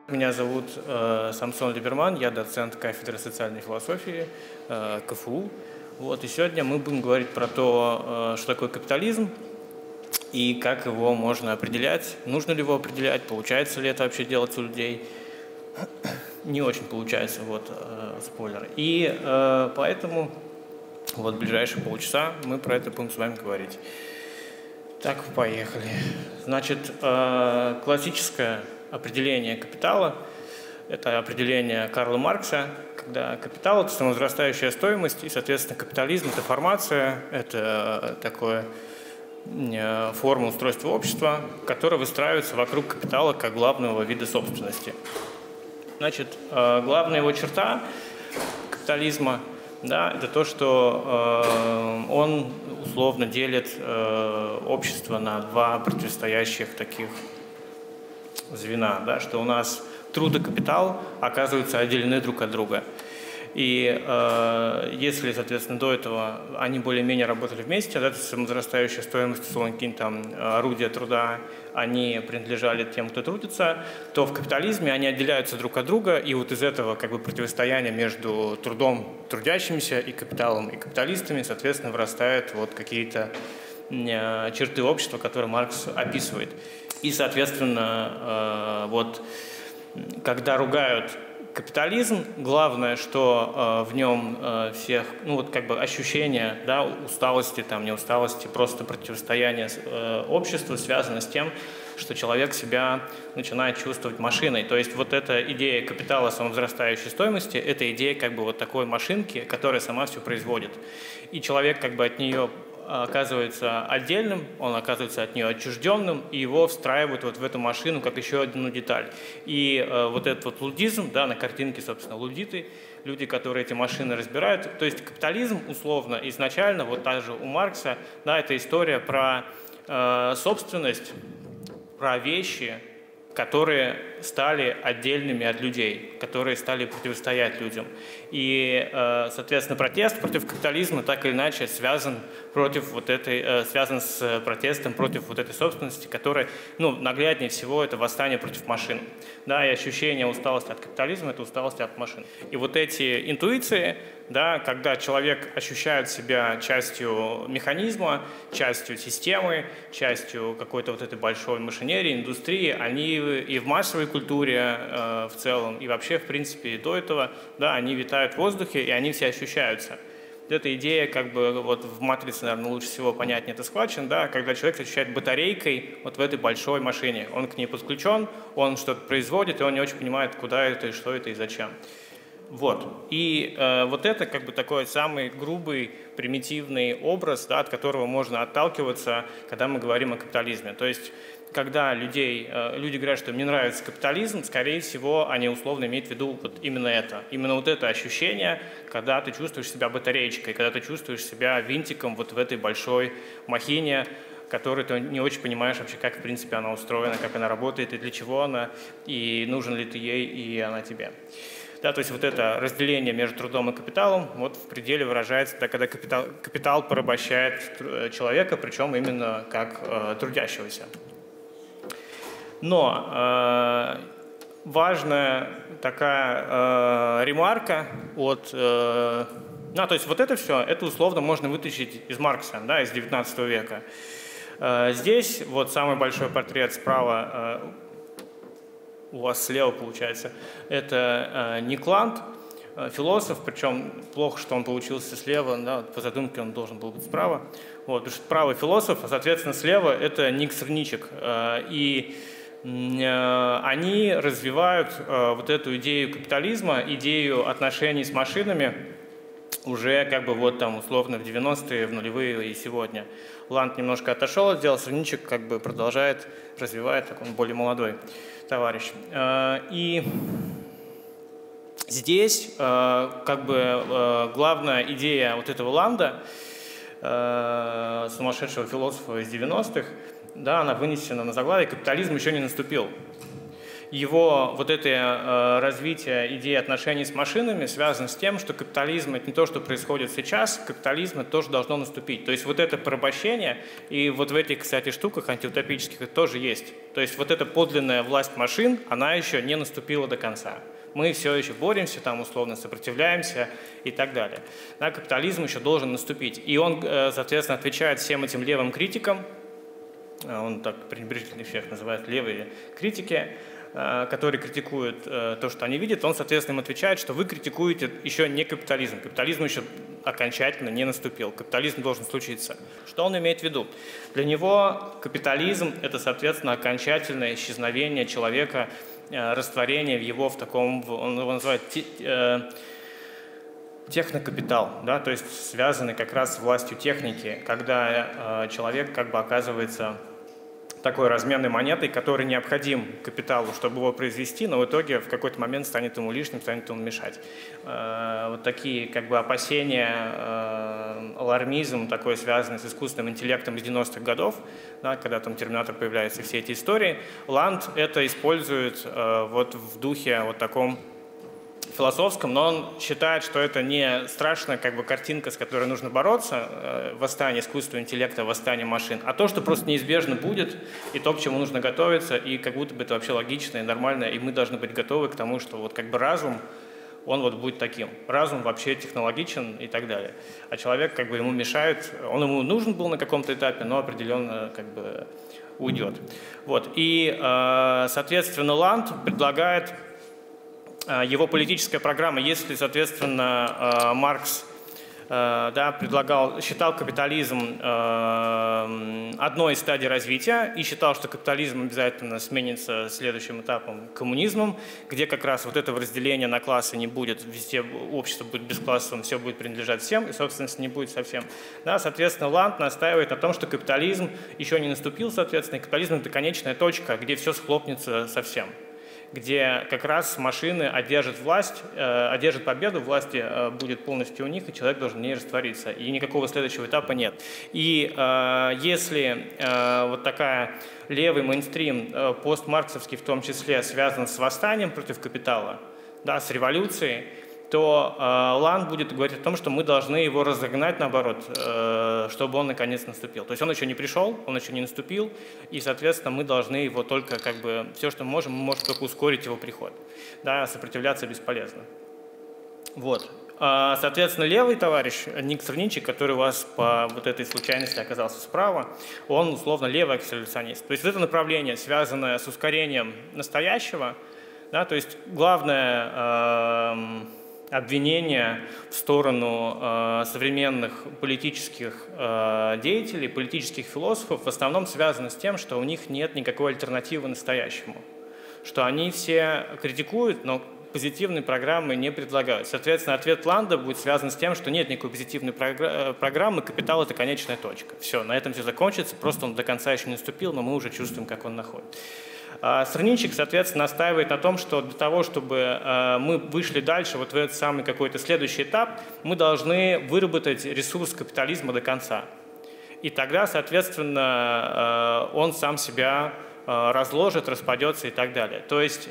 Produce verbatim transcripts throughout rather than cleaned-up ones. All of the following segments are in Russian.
Меня зовут э, Самсон Либерман, я доцент кафедры социальной философии э, КФУ. Вот, и сегодня мы будем говорить про то, э, что такое капитализм и как его можно определять, нужно ли его определять, получается ли это вообще делать у людей. Не очень получается, вот, э, спойлер. И э, поэтому вот в ближайшие полчаса мы про это будем с вами говорить. Так, поехали. Значит, э, классическое определение капитала – это определение Карла Маркса, когда капитал – это самовозрастающая стоимость, и, соответственно, капитализм – это формация, это такое форма устройства общества, которая выстраивается вокруг капитала как главного вида собственности. Значит, главная его черта капитализма, да, это то, что э, он условно делит э, общество на два противостоящих таких звена, да, что у нас труд и капитал оказываются отделены друг от друга. И э, если, соответственно, до этого они более-менее работали вместе, да, самовозрастающая стоимость, условно, какие-то там орудия труда, они принадлежали тем, кто трудится, то в капитализме они отделяются друг от друга, и вот из этого как бы противостояния между трудом трудящимися и капиталом и капиталистами, соответственно, вырастают вот какие-то э, черты общества, которые Маркс описывает. И, соответственно, э, вот когда ругают капитализм, главное, что э, в нем э, всех, ну вот как бы ощущение, да, усталости, там, не усталости, просто противостояние э, обществу связано с тем, что человек себя начинает чувствовать машиной. То есть вот эта идея капитала самовозрастающей стоимости, это идея как бы вот такой машинки, которая сама все производит. И человек как бы от нее оказывается отдельным, он оказывается от нее отчужденным, и его встраивают вот в эту машину как еще одну деталь. И э, вот этот вот лудизм, да, на картинке, собственно, лудиты, люди, которые эти машины разбирают. То есть капитализм, условно, изначально, вот также у Маркса, да, это история про э, собственность, про вещи, которые стали отдельными от людей, которые стали противостоять людям. И, соответственно, протест против капитализма так или иначе связан, против вот этой, связан с протестом против вот этой собственности, которая, ну, нагляднее всего, это восстание против машин. Да, и ощущение усталости от капитализма – это усталость от машин. И вот эти интуиции, да, когда человек ощущает себя частью механизма, частью системы, частью какой-то вот этой большой машинерии, индустрии, они и в массовой культуре э, в целом, и вообще, в принципе, и до этого, да, они витают в воздухе, и они все ощущаются. Эта идея, как бы, вот в «Матрице», наверное, лучше всего понятнее это схвачен, да, когда человек ощущает батарейкой вот в этой большой машине. Он к ней подключен, он что-то производит, и он не очень понимает, куда это, и что это, и зачем. Вот. И э, вот это как бы такой самый грубый, примитивный образ, да, от которого можно отталкиваться, когда мы говорим о капитализме. То есть, когда людей, э, люди говорят, что им не нравится капитализм, скорее всего, они условно имеют в виду вот именно это. Именно вот это ощущение, когда ты чувствуешь себя батареечкой, когда ты чувствуешь себя винтиком вот в этой большой махине, которую ты не очень понимаешь вообще, как, в принципе, она устроена, как она работает, и для чего она, и нужен ли ты ей, и она тебе. Да, то есть вот это разделение между трудом и капиталом вот в пределе выражается, да, когда капитал, капитал порабощает человека, причем именно как э, трудящегося. Но э, важная такая э, ремарка от... Э, ну, то есть вот это все, это условно можно вытащить из Маркса, да, из девятнадцатого века. Э, здесь вот самый большой портрет справа, э, у вас слева получается, это э, Ник Ланд, э, философ, причем плохо, что он получился слева, да, по задумке он должен был быть справа. Вот, потому что справа философ, а соответственно слева это Ник Срничек. Э, и э, они развивают э, вот эту идею капитализма, идею отношений с машинами уже как бы вот там условно в девяностые, в нулевые и сегодня. Ланд немножко отошел от дела, Срничек как бы продолжает, развивает, так он более молодой товарищ. И здесь как бы главная идея вот этого Ланда, сумасшедшего философа из девяностых, да, она вынесена на заглавие «Капитализм еще не наступил». его вот это э, развитие идеи отношений с машинами связано с тем, что капитализм — это не то, что происходит сейчас, капитализм — это тоже должно наступить. То есть вот это порабощение, и вот в этих, кстати, штуках антиутопических это тоже есть. То есть вот эта подлинная власть машин, она еще не наступила до конца. Мы все еще боремся, там условно сопротивляемся и так далее. Да, капитализм еще должен наступить. И он, соответственно, отвечает всем этим левым критикам, он так пренебрежительно всех называет левые критики, которые критикуют то, что они видят, он, соответственно, им отвечает, что вы критикуете еще не капитализм. Капитализм еще окончательно не наступил. Капитализм должен случиться. Что он имеет в виду? Для него капитализм – это, соответственно, окончательное исчезновение человека, растворение в его в таком, он его называет технокапитал, да, то есть связанный как раз с властью техники, когда человек как бы оказывается такой разменной монетой, который необходим капиталу, чтобы его произвести, но в итоге в какой-то момент станет ему лишним, станет ему мешать. Вот такие как бы опасения, алармизм такой, связанный с искусственным интеллектом из девяностых годов, да, когда там Терминатор появляется, все эти истории. Ланд это использует вот в духе вот таком философском, но он считает, что это не страшная как бы картинка, с которой нужно бороться, э, восстание искусственного интеллекта, восстание машин, а то, что просто неизбежно будет, и то, к чему нужно готовиться, и как будто бы это вообще логично и нормально, и мы должны быть готовы к тому, что вот как бы разум, он вот будет таким. Разум вообще технологичен и так далее. А человек как бы ему мешает, он ему нужен был на каком-то этапе, но определенно как бы уйдет. Вот. И, э, соответственно, Ланд предлагает его политическая программа, если, соответственно, Маркс да, предлагал, считал капитализм одной из стадий развития и считал, что капитализм обязательно сменится следующим этапом коммунизмом, где как раз вот этого разделения на классы не будет, везде общество будет бесклассовым, все будет принадлежать всем, и собственности не будет совсем. Да, соответственно, Ланд настаивает на том, что капитализм еще не наступил, соответственно, и капитализм – это конечная точка, где все схлопнется совсем, где как раз машины одержат власть, э, одержат победу, власти э, будет полностью у них, и человек должен в ней раствориться. И никакого следующего этапа нет. И э, если э, вот такая левый мейнстрим, э, постмарксовский в том числе, связан с восстанием против капитала, да, с революцией, то э, Ланд будет говорить о том, что мы должны его разогнать, наоборот, э, чтобы он наконец наступил. То есть он еще не пришел, он еще не наступил, и, соответственно, мы должны его только, как бы, все, что мы можем, мы можем только ускорить его приход. Да, сопротивляться бесполезно. Вот. Э, соответственно, левый товарищ, Ник Сравнинчик, который у вас по вот этой случайности оказался справа, он, условно, левый акселерационист. То есть это направление, связанное с ускорением настоящего, да, то есть главное... Э, обвинения в сторону э, современных политических э, деятелей, политических философов в основном связаны с тем, что у них нет никакой альтернативы настоящему, что они все критикуют, но позитивной программы не предлагают. Соответственно, ответ Ланда будет связан с тем, что нет никакой позитивной программы, капитал – это конечная точка. Все, на этом все закончится, просто он до конца еще не наступил, но мы уже чувствуем, как он находит. Сравнинчик, соответственно, настаивает на том, что для того, чтобы мы вышли дальше, вот в этот самый какой-то следующий этап, мы должны выработать ресурс капитализма до конца. И тогда, соответственно, он сам себя разложит, распадется и так далее. То есть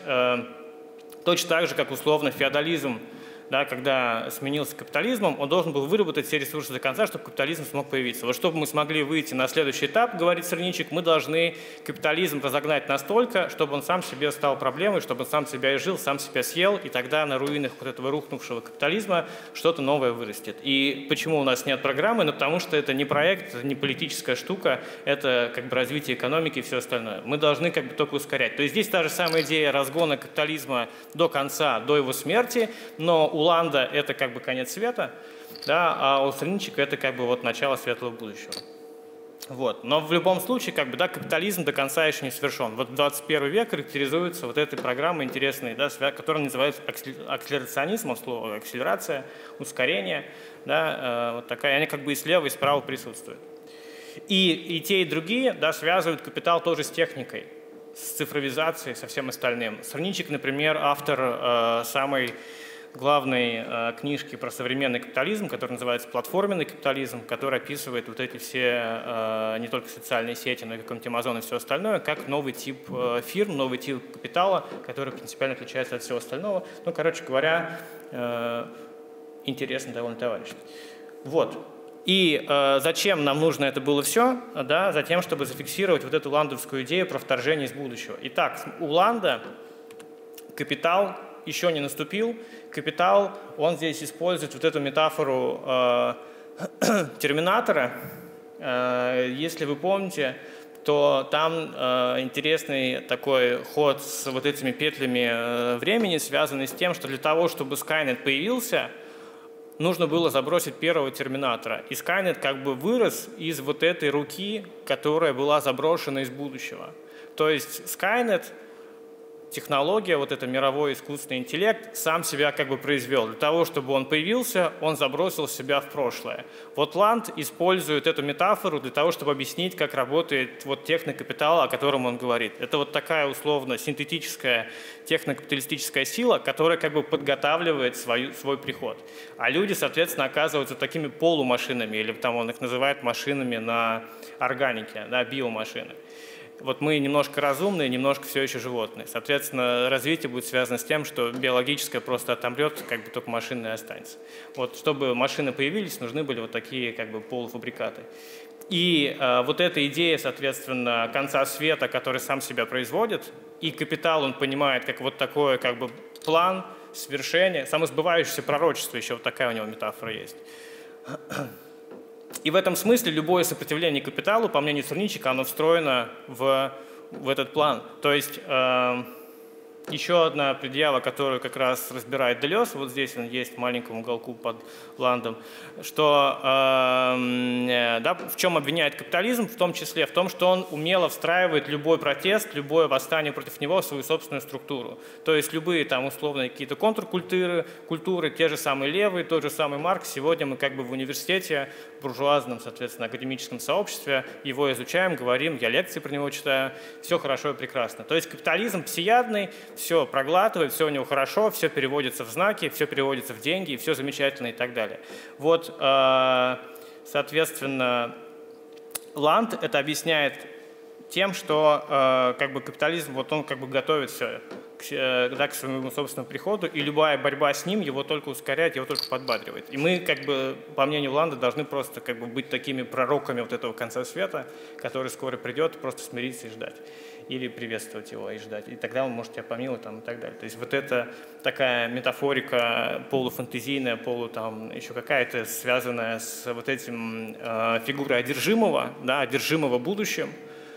точно так же, как условно феодализм, да, когда сменился капитализмом, он должен был выработать все ресурсы до конца, чтобы капитализм смог появиться. Вот чтобы мы смогли выйти на следующий этап, говорит Сравнинчик, мы должны капитализм разогнать настолько, чтобы он сам себе стал проблемой, чтобы он сам себя изжил, сам себя съел, и тогда на руинах вот этого рухнувшего капитализма что-то новое вырастет. И почему у нас нет программы? Ну, потому что это не проект, это не политическая штука, это как бы развитие экономики и все остальное. Мы должны как бы только ускорять. То есть здесь та же самая идея разгона капитализма до конца, до его смерти, но у Ланда это как бы конец света, да, а у Сравнинчика это как бы вот начало светлого будущего. Вот. Но в любом случае как бы, да, капитализм до конца еще не совершен. Вот двадцать первый век характеризуется вот этой программой интересной, да, которая называется акселерационизм, слово акселерация, ускорение. Да, вот такая, они как бы и слева, и справа присутствуют. И, и те, и другие, да, связывают капитал тоже с техникой, с цифровизацией, со всем остальным. Сравнинчик, например, автор э, самой главной э, книжки про современный капитализм, которая называется «Платформенный капитализм», который описывает вот эти все, э, не только социальные сети, но и какой-нибудь Amazon и все остальное, как новый тип э, фирм, новый тип капитала, который принципиально отличается от всего остального. Ну, короче говоря, э, интересно довольно товарищ. Вот. И э, зачем нам нужно это было все? Да, затем, чтобы зафиксировать вот эту ландовскую идею про вторжение из будущего. Итак, у Ланда капитал еще не наступил. Капитал, он здесь использует вот эту метафору э, терминатора. Э, если вы помните, то там э, интересный такой ход с вот этими петлями э, времени, связанный с тем, что для того, чтобы Skynet появился, нужно было забросить первого терминатора. И Skynet как бы вырос из вот этой руки, которая была заброшена из будущего. То есть Skynet, технология, вот это мировой искусственный интеллект, сам себя как бы произвел. Для того, чтобы он появился, он забросил себя в прошлое. Вот Ланд использует эту метафору для того, чтобы объяснить, как работает вот технокапитал, о котором он говорит. Это вот такая условно синтетическая технокапиталистическая сила, которая как бы подготавливает свою, свой приход. А люди, соответственно, оказываются такими полумашинами, или там он их называет машинами на органике, да, биомашины. Вот мы немножко разумные, немножко все еще животные. Соответственно, развитие будет связано с тем, что биологическое просто отомрет, как бы только машинное останется. Вот, чтобы машины появились, нужны были вот такие как бы полуфабрикаты. И э, вот эта идея, соответственно, конца света, который сам себя производит, и капитал он понимает как вот такой как бы план, свершение, самосбывающееся пророчество, еще вот такая у него метафора есть. И в этом смысле любое сопротивление капиталу, по мнению Сурничика, оно встроено в, в этот план. То есть э, еще одна предъява, которую как раз разбирает Делез, вот здесь он есть в маленьком уголку под Ландом, что э, да, в чем обвиняет капитализм, в том числе в том, что он умело встраивает любой протест, любое восстание против него в свою собственную структуру. То есть любые там условные какие-то контркультуры, культуры, те же самые левые, тот же самый Маркс. Сегодня мы как бы в университете, в буржуазном, соответственно, академическом сообществе его изучаем, говорим, я лекции про него читаю, все хорошо и прекрасно. То есть капитализм всеядный, все проглатывает, все у него хорошо, все переводится в знаки, все переводится в деньги, все замечательно и так далее. Вот, соответственно, Ланд это объясняет тем, что как бы капитализм, вот он как бы готовит все к, да, к своему собственному приходу, и любая борьба с ним его только ускоряет, его только подбадривает. И мы, как бы, по мнению Ланда, должны просто как бы быть такими пророками вот этого конца света, который скоро придет, просто смириться и ждать. Или приветствовать его и ждать. И тогда он может тебя помиловать там, и так далее. То есть вот это такая метафорика полуфантазийная, полу там еще какая-то связанная с вот этим э, фигурой одержимого, да, одержимого будущим,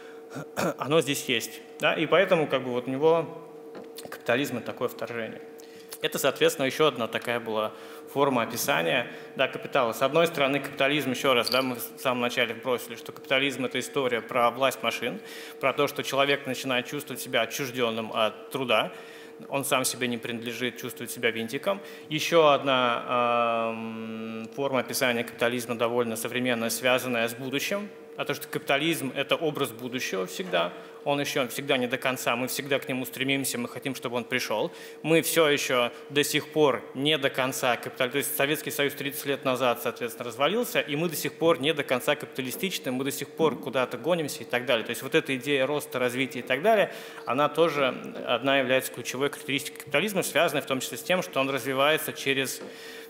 оно здесь есть. Да? И поэтому как бы вот у него капитализм — это такое вторжение. Это, соответственно, еще одна такая была форма описания да, капитала. С одной стороны, капитализм, еще раз, да, мы в самом начале бросили, что капитализм — это история про власть машин, про то, что человек начинает чувствовать себя отчужденным от труда, он сам себе не принадлежит, чувствует себя винтиком. Еще одна э, форма описания капитализма довольно современная, связанная с будущим, а то, что капитализм — это образ будущего всегда, он еще всегда не до конца, мы всегда к нему стремимся, мы хотим, чтобы он пришел. Мы все еще до сих пор не до конца капитализм, то есть Советский Союз тридцать лет назад, соответственно, развалился, и мы до сих пор не до конца капиталистичны, мы до сих пор куда-то гонимся и так далее. То есть вот эта идея роста, развития и так далее, она тоже одна является ключевой характеристикой капитализма, связанной в том числе с тем, что он развивается через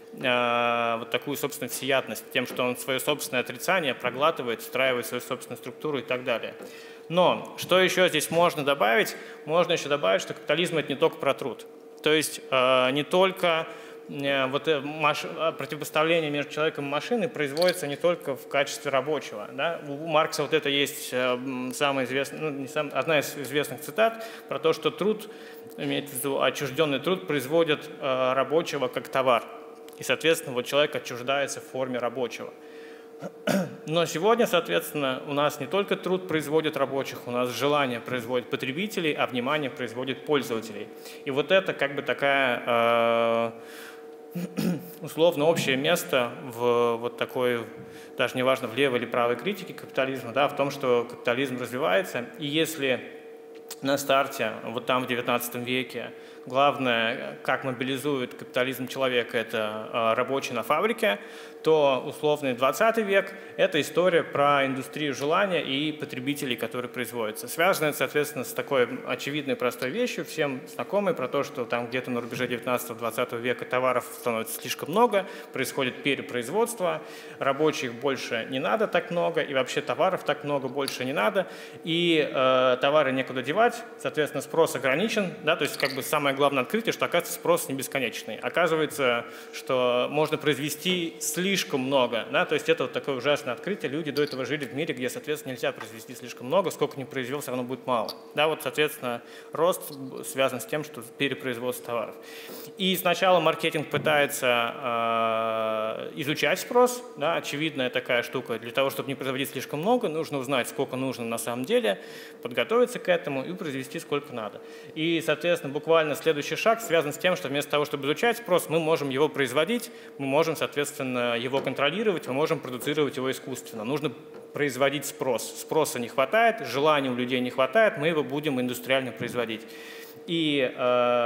э, вот такую, собственно, всеядность, тем, что он свое собственное отрицание проглатывает, встраивает свою собственную структуру и так далее. Но что еще здесь можно добавить? Можно еще добавить, что капитализм — это не только про труд. То есть э, не только э, вот, э, маш... противопоставление между человеком и машиной производится не только в качестве рабочего. Да? У Маркса вот это есть э, самая известная, ну, не сам, одна из известных цитат про то, что труд, имеется в виду отчужденный труд, производит э, рабочего как товар. И, соответственно, вот человек отчуждается в форме рабочего. Но сегодня, соответственно, у нас не только труд производит рабочих, у нас желание производит потребителей, а внимание производит пользователей. И вот это как бы такая э, условно общее место в вот такой, даже неважно, в левой или правой критике капитализма, да, в том, что капитализм развивается. И если на старте, вот там в девятнадцатом веке, главное, как мобилизует капитализм человека, это рабочий на фабрике, то условный двадцатый век – это история про индустрию желания и потребителей, которые производятся. Связано это, соответственно, с такой очевидной простой вещью, всем знакомой, про то, что там где-то на рубеже девятнадцатого-двадцатого века товаров становится слишком много, происходит перепроизводство, рабочих больше не надо так много, и вообще товаров так много больше не надо, и э, товары некуда девать, соответственно, спрос ограничен, да, то есть как бы самое главное открытие, что, оказывается, спрос не бесконечный. Оказывается, что можно произвести слишком слишком много, да, то есть это вот такое ужасное открытие. Люди до этого жили в мире, где, соответственно, нельзя произвести слишком много, сколько ни произвел, все равно будет мало. Да, вот, соответственно, рост связан с тем, что перепроизводство товаров. И сначала маркетинг пытается э, изучать спрос, да, очевидная такая штука. Для того, чтобы не производить слишком много, нужно узнать, сколько нужно на самом деле, подготовиться к этому и произвести сколько надо. И, соответственно, буквально следующий шаг связан с тем, что вместо того, чтобы изучать спрос, мы можем его производить, мы можем, соответственно, его контролировать, мы можем продуцировать его искусственно. Нужно производить спрос. Спроса не хватает, желания у людей не хватает, мы его будем индустриально производить. И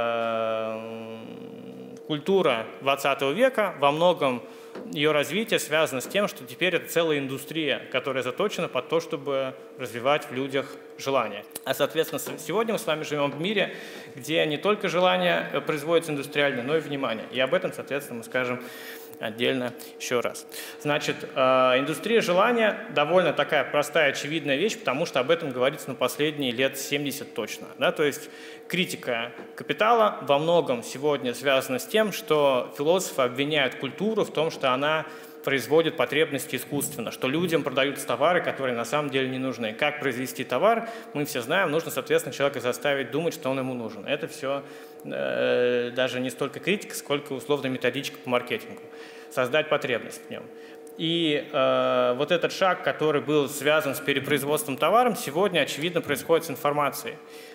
э, культура двадцатого века во многом ее развитие связано с тем, что теперь это целая индустрия, которая заточена под то, чтобы развивать в людях желание. А, соответственно, сегодня мы с вами живем в мире, где не только желание производится индустриально, но и внимание. И об этом, соответственно, мы скажем отдельно еще раз. Значит, индустрия желания довольно такая простая, очевидная вещь, потому что об этом говорится на последние лет семьдесят точно. Да? То есть критика капитала во многом сегодня связана с тем, что философы обвиняют культуру в том, что она производит потребности искусственно, что людям продаются товары, которые на самом деле не нужны. Как произвести товар, мы все знаем, нужно, соответственно, человека заставить думать, что он ему нужен. Это все э, даже не столько критика, сколько условно методичка по маркетингу. Создать потребность в нем. И э, вот этот шаг, который был связан с перепроизводством товаров, сегодня, очевидно, происходит с информацией.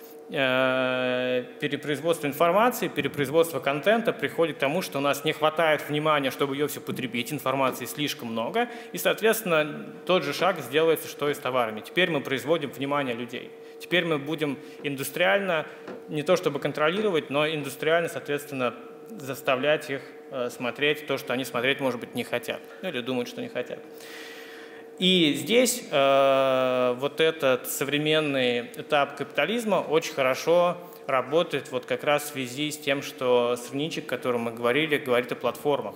Перепроизводство информации, перепроизводство контента приходит к тому, что у нас не хватает внимания, чтобы ее все потребить, информации слишком много, и, соответственно, тот же шаг сделается, что и с товарами. Теперь мы производим внимание людей. Теперь мы будем индустриально, не то чтобы контролировать, но индустриально, соответственно, заставлять их смотреть то, что они смотреть, может быть, не хотят, или думают, что не хотят. И здесь э, вот этот современный этап капитализма очень хорошо работает вот как раз в связи с тем, что Сырничек, о котором мы говорили, говорит о платформах.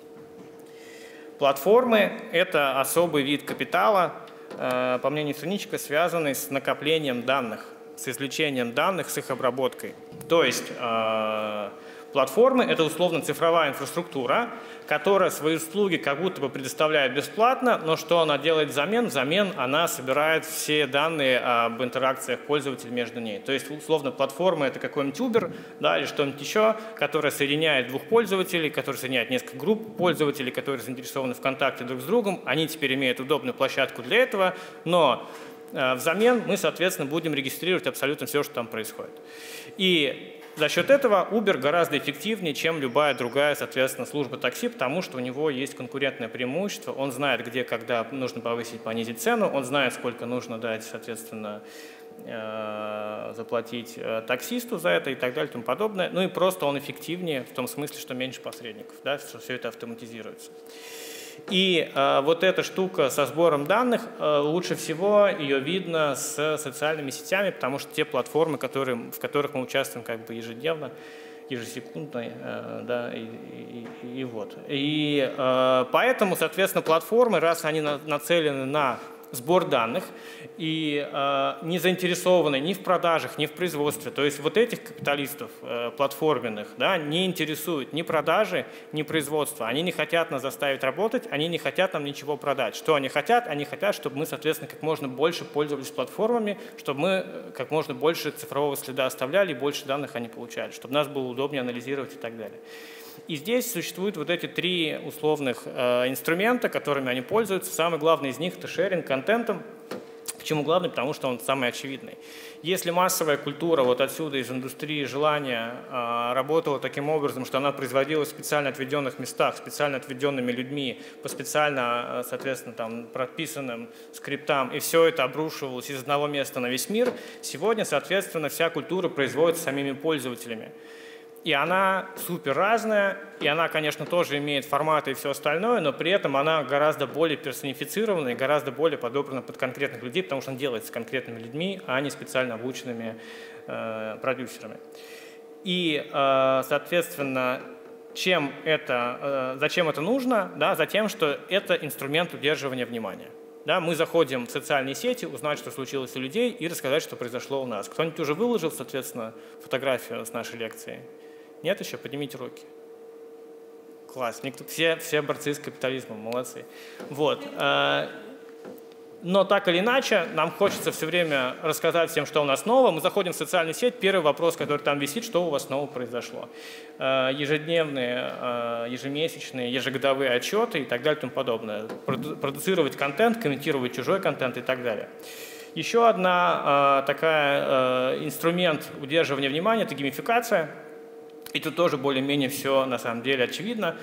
Платформы – это особый вид капитала, э, по мнению Сырничека, связанный с накоплением данных, с извлечением данных, с их обработкой. То есть э, платформы – это условно цифровая инфраструктура, которая свои услуги как будто бы предоставляет бесплатно, но что она делает взамен? Взамен она собирает все данные об интеракциях пользователей между ней. То есть, условно, платформа – это какой-нибудь Uber, да, или что-нибудь еще, которая соединяет двух пользователей, которая соединяет несколько групп пользователей, которые заинтересованы в контакте друг с другом. Они теперь имеют удобную площадку для этого, но э, взамен мы, соответственно, будем регистрировать абсолютно все, что там происходит. И за счет этого Uber гораздо эффективнее, чем любая другая, соответственно, служба такси, потому что у него есть конкурентное преимущество. Он знает, где, когда нужно повысить, понизить цену, он знает, сколько нужно дать, соответственно, заплатить таксисту за это и так далее и тому подобное. Ну и просто он эффективнее в том смысле, что меньше посредников, да, что все это автоматизируется. И э, вот эта штука со сбором данных, э, лучше всего ее видно с социальными сетями, потому что те платформы, которые, в которых мы участвуем как бы ежедневно, ежесекундно, э, да, и, и, и, и вот. И э, поэтому, соответственно, платформы, раз они на, нацелены на сбор данных и э, не заинтересованы ни в продажах, ни в производстве. То есть вот этих капиталистов э, платформенных, да, не интересуют ни продажи, ни производство. Они не хотят нас заставить работать, они не хотят нам ничего продать. Что они хотят? Они хотят, чтобы мы, соответственно, как можно больше пользовались платформами, чтобы мы как можно больше цифрового следа оставляли и больше данных они получали, чтобы нас было удобнее анализировать и так далее. И здесь существуют вот эти три условных э, инструмента, которыми они пользуются. Самый главный из них – это шеринг контентом. Почему главный? Потому что он самый очевидный. Если массовая культура вот отсюда, из индустрии желания, э, работала таким образом, что она производилась в специально отведенных местах, специально отведенными людьми, по специально, соответственно, там, прописанным скриптам, и все это обрушивалось из одного места на весь мир, сегодня, соответственно, вся культура производится самими пользователями. И она супер разная, и она, конечно, тоже имеет форматы и все остальное, но при этом она гораздо более персонифицирована и гораздо более подобрана под конкретных людей, потому что она делается с конкретными людьми, а не специально обученными э, продюсерами. И, э, соответственно, чем это, э, зачем это нужно? Да, затем, что это инструмент удерживания внимания. Да, мы заходим в социальные сети, узнать, что случилось у людей, и рассказать, что произошло у нас. Кто-нибудь уже выложил, соответственно, фотографию с нашей лекции? Нет еще? Поднимите руки. Класс. Никто, все, все борцы с капитализмом, молодцы. Вот. Но так или иначе, нам хочется все время рассказать всем, что у нас нового. Мы заходим в социальную сеть, первый вопрос, который там висит, что у вас нового произошло. Ежедневные, ежемесячные, ежегодовые отчеты и так далее и тому подобное. Продуцировать контент, комментировать чужой контент и так далее. Еще одна такая инструмент удерживания внимания – это геймификация. И тут тоже более-менее все на самом деле очевидно.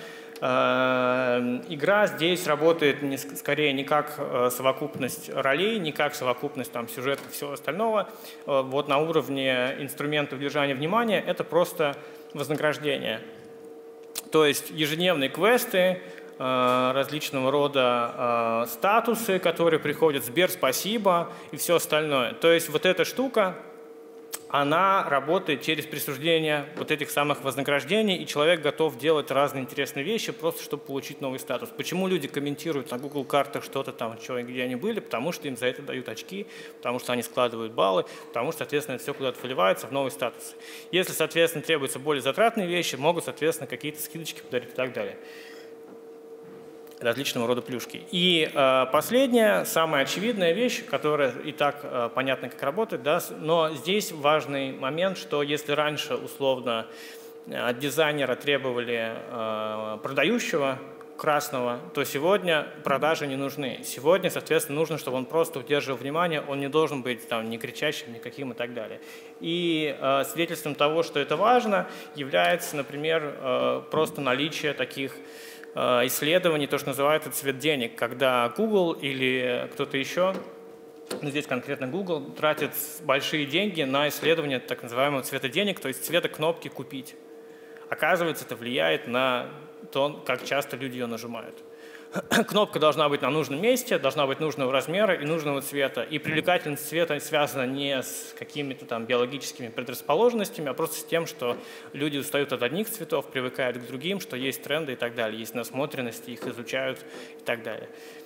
Игра здесь работает не, скорее не как совокупность ролей, не как совокупность там, сюжета и всего остального. Вот на уровне инструмента удержания внимания это просто вознаграждение. То есть ежедневные квесты, различного рода статусы, которые приходят, Сбер, спасибо и все остальное. То есть вот эта штука, она работает через присуждение вот этих самых вознаграждений, и человек готов делать разные интересные вещи, просто чтобы получить новый статус. Почему люди комментируют на Google картах что-то там, что и где они были? Потому что им за это дают очки, потому что они складывают баллы, потому что, соответственно, это все куда-то вливается в новый статус. Если, соответственно, требуются более затратные вещи, могут, соответственно, какие-то скидочки подарить и так далее. Различного рода плюшки. И э, последняя, самая очевидная вещь, которая и так э, понятно, как работает, да, но здесь важный момент, что если раньше условно от дизайнера требовали э, продающего красного, то сегодня продажи не нужны. Сегодня, соответственно, нужно, чтобы он просто удерживал внимание, он не должен быть там ни кричащим, никаким и так далее. И э, свидетельством того, что это важно, является, например, э, просто наличие таких исследований, то, что называется цвет денег, когда Google или кто-то еще, ну, здесь конкретно Google, тратит большие деньги на исследование так называемого цвета денег, то есть цвета кнопки «Купить». Оказывается, это влияет на то, как часто люди ее нажимают. Кнопка должна быть на нужном месте, должна быть нужного размера и нужного цвета. И привлекательность цвета связана не с какими-то там биологическими предрасположенностями, а просто с тем, что люди устают от одних цветов, привыкают к другим, что есть тренды и так далее, есть насмотренность, их изучают и так далее.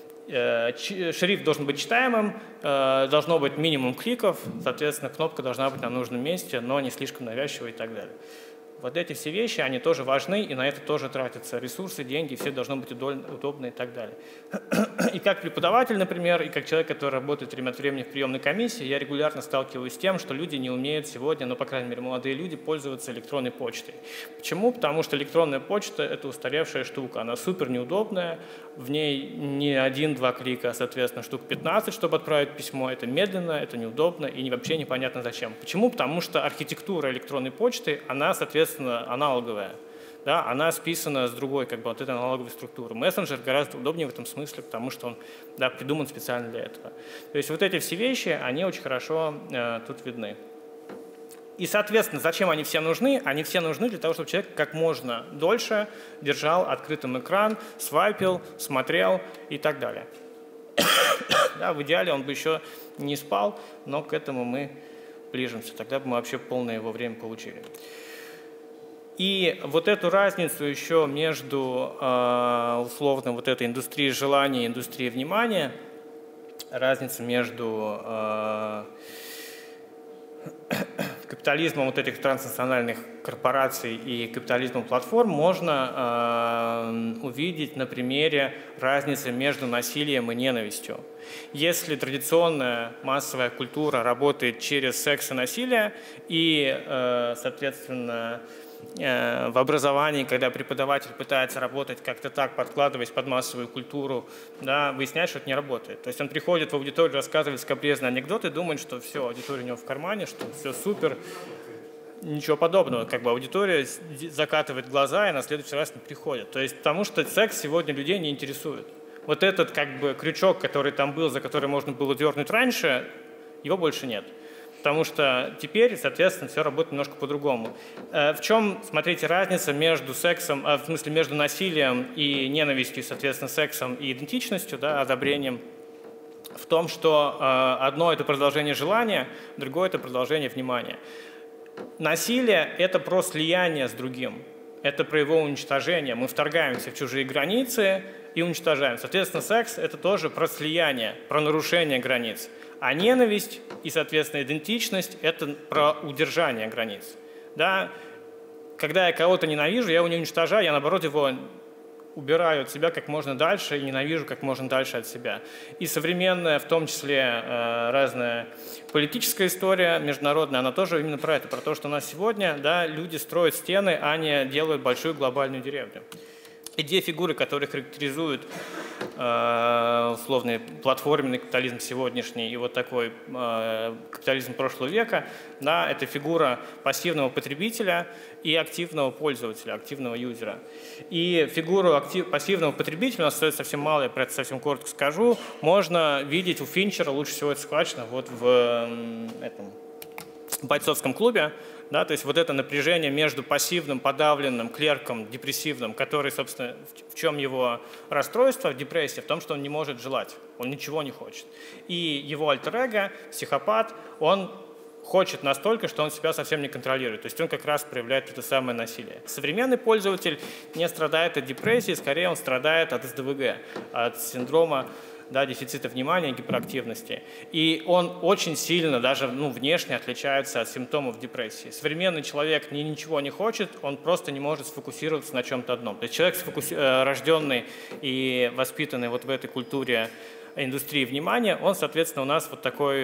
Шрифт должен быть читаемым, должно быть минимум кликов, соответственно, кнопка должна быть на нужном месте, но не слишком навязчивой и так далее. Вот эти все вещи, они тоже важны, и на это тоже тратятся ресурсы, деньги, все должно быть удобно и так далее. И как преподаватель, например, и как человек, который работает время от времени в приемной комиссии, я регулярно сталкиваюсь с тем, что люди не умеют сегодня, ну, по крайней мере, молодые люди, пользоваться электронной почтой. Почему? Потому что электронная почта – это устаревшая штука, она супер неудобная, в ней не один-два клика, а, соответственно, штук пятнадцать, чтобы отправить письмо, это медленно, это неудобно и вообще непонятно зачем. Почему? Потому что архитектура электронной почты, она, соответственно, аналоговая, да, она списана с другой, как бы, вот этой аналоговой структуры. Мессенджер гораздо удобнее в этом смысле, потому что он, да, придуман специально для этого. То есть вот эти все вещи, они очень хорошо э, тут видны. И, соответственно, зачем они все нужны? Они все нужны для того, чтобы человек как можно дольше держал открытым экран, свайпил, смотрел и так далее. Да, в идеале он бы еще не спал, но к этому мы ближимся. Тогда бы мы вообще полное его время получили. И вот эту разницу еще между условно вот этой индустрией желания и индустрией внимания, разница между капитализмом вот этих транснациональных корпораций и капитализмом платформ можно увидеть на примере разницы между насилием и ненавистью. Если традиционная массовая культура работает через секс и насилие, и, соответственно, в образовании, когда преподаватель пытается работать как-то так, подкладываясь под массовую культуру, да, выясняет, что это не работает. То есть он приходит в аудиторию, рассказывает скабрезные анекдоты, думает, что все, аудитория у него в кармане, что все супер. Ничего подобного. Как бы аудитория закатывает глаза и на следующий раз не приходит. То есть потому что секс сегодня людей не интересует. Вот этот как бы крючок, который там был, за который можно было дернуть раньше, его больше нет. потому что теперь, соответственно, все работает немножко по-другому. В чем, смотрите, разница между сексом, в смысле между насилием и ненавистью, соответственно, сексом и идентичностью, да, одобрением? В том, что одно – это продолжение желания, другое – это продолжение внимания. Насилие – это про слияние с другим, это про его уничтожение. Мы вторгаемся в чужие границы и уничтожаем. Соответственно, секс – это тоже про слияние, про нарушение границ. А ненависть и, соответственно, идентичность – это про удержание границ. Да? Когда я кого-то ненавижу, я его не уничтожаю, я, наоборот, его убираю от себя как можно дальше и ненавижу как можно дальше от себя. И современная, в том числе разная политическая история, международная, она тоже именно про это, про то, что у нас сегодня, да, люди строят стены, а не делают большую глобальную деревню. И две фигуры, которые характеризуют э, условный платформенный капитализм сегодняшний и вот такой э, капитализм прошлого века, да, это фигура пассивного потребителя и активного пользователя, активного юзера. И фигуру актив, пассивного потребителя, у нас стоит совсем мало, я про это совсем коротко скажу, можно видеть у Финчера, лучше всего это схвачено вот в э, этом бойцовском клубе. Да, то есть вот это напряжение между пассивным, подавленным клерком, депрессивным, который, собственно, в чем его расстройство, депрессия, в том, что он не может желать, он ничего не хочет. И его альтер-эго, психопат, он хочет настолько, что он себя совсем не контролирует. То есть он как раз проявляет это самое насилие. Современный пользователь не страдает от депрессии, скорее он страдает от эс дэ вэ гэ, от синдрома, да, дефицита внимания, гиперактивности. И он очень сильно, даже ну, внешне отличается от симптомов депрессии. Современный человек ни, ничего не хочет, он просто не может сфокусироваться на чем-то одном. То есть человек, сфокуси... рожденный и воспитанный вот в этой культуре индустрии внимания, он, соответственно, у нас вот такой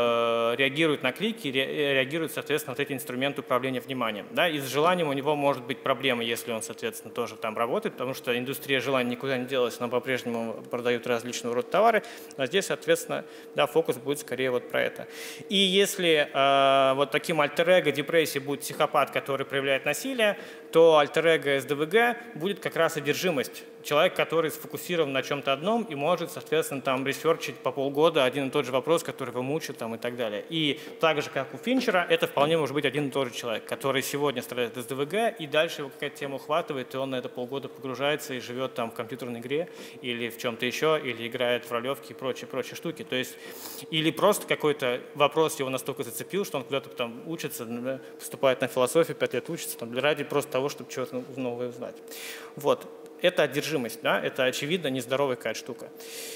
э, реагирует на клики, ре, реагирует, соответственно, вот эти инструменты управления вниманием. Да? И с желанием у него может быть проблема, если он, соответственно, тоже там работает, потому что индустрия желания никуда не делась, но по-прежнему продают различного рода товары, а здесь, соответственно, да, фокус будет скорее вот про это. И если э, вот таким альтер-эго депрессии будет психопат, который проявляет насилие, то альтер-эго эс дэ вэ гэ будет как раз одержимость. Человек, который сфокусирован на чем-то одном и может, соответственно, там ресерчить по полгода один и тот же вопрос, который его мучит там, и так далее. И так же, как у Финчера, это вполне может быть один и тот же человек, который сегодня страдает эс дэ вэ гэ, и дальше его какая-то тема ухватывает, и он на это полгода погружается и живет там в компьютерной игре или в чем-то еще, или играет в ролевки и прочие, прочие штуки. То есть, или просто какой-то вопрос его настолько зацепил, что он куда-то там учится, поступает на философию, пять лет учится, там, ради просто того, чтобы чего-то новое узнать. Вот. Это одержимость, да? Это, очевидно, нездоровая какая-то штука.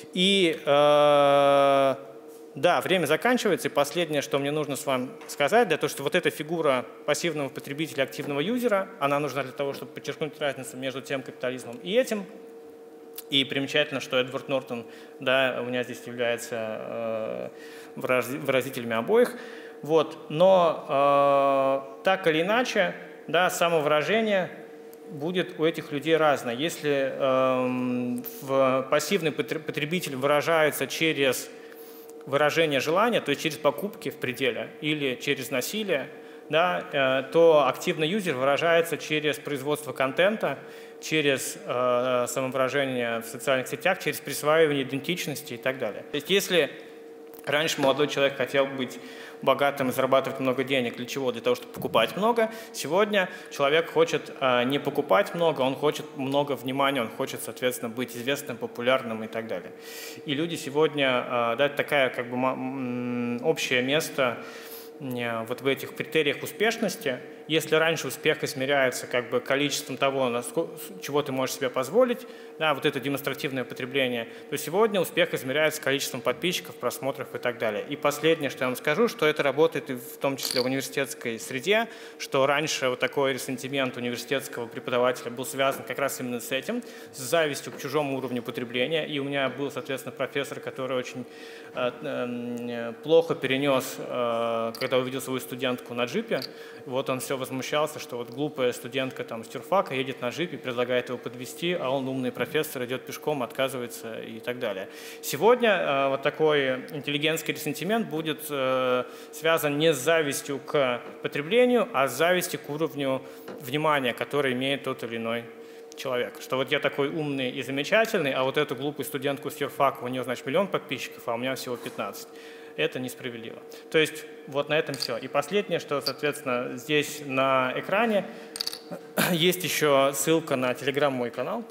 И, э, да, время заканчивается, и последнее, что мне нужно с вами сказать, да, то, что вот эта фигура пассивного потребителя, активного юзера, она нужна для того, чтобы подчеркнуть разницу между тем капитализмом и этим. И примечательно, что Эдвард Нортон, да, у меня здесь является э, выразителями обоих. Вот. Но э, так или иначе, да, самовыражение будет у этих людей разное. Если э, в пассивный потребитель выражается через выражение желания, то есть через покупки в пределе или через насилие, да, э, то активный юзер выражается через производство контента, через э, самовыражение в социальных сетях, через присваивание идентичности и так далее. То есть если раньше молодой человек хотел быть богатым и зарабатывать много денег. Для чего? Для того, чтобы покупать много. Сегодня человек хочет э, не покупать много, он хочет много внимания, он хочет, соответственно, быть известным, популярным и так далее. И люди сегодня, э, да, такая как бы общее место э, вот в этих критериях успешности. Если раньше успех измеряется как бы количеством того, насколько, чего ты можешь себе позволить, да, вот это демонстративное потребление, то сегодня успех измеряется количеством подписчиков, просмотров и так далее. И последнее, что я вам скажу, что это работает и в том числе в университетской среде, что раньше вот такой ресентимент университетского преподавателя был связан как раз именно с этим, с завистью к чужому уровню потребления. И у меня был, соответственно, профессор, который очень э, э, плохо перенес, э, когда увидел свою студентку на джипе, вот он все возмущался, что вот глупая студентка там, с юрфака едет на джипе, предлагает его подвезти, а он, умный профессор, идет пешком, отказывается и так далее. Сегодня э, вот такой интеллигентский ресентимент будет э, связан не с завистью к потреблению, а с завистью к уровню внимания, который имеет тот или иной человек. Что вот я такой умный и замечательный, а вот эту глупую студентку с юрфака, у нее, значит, миллион подписчиков, а у меня всего пятнадцать. Это несправедливо. То есть вот на этом все. И последнее, что, соответственно, здесь на экране есть еще ссылка на Telegram мой канал.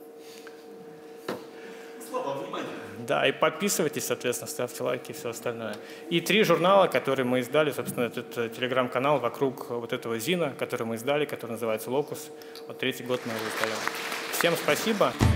Слава, внимание. Да, и подписывайтесь, соответственно, ставьте лайки и все остальное. И три журнала, которые мы издали, собственно, этот телеграм-канал вокруг вот этого Зина, который мы издали, который называется «Локус». Вот третий год мы его издаем. Всем спасибо.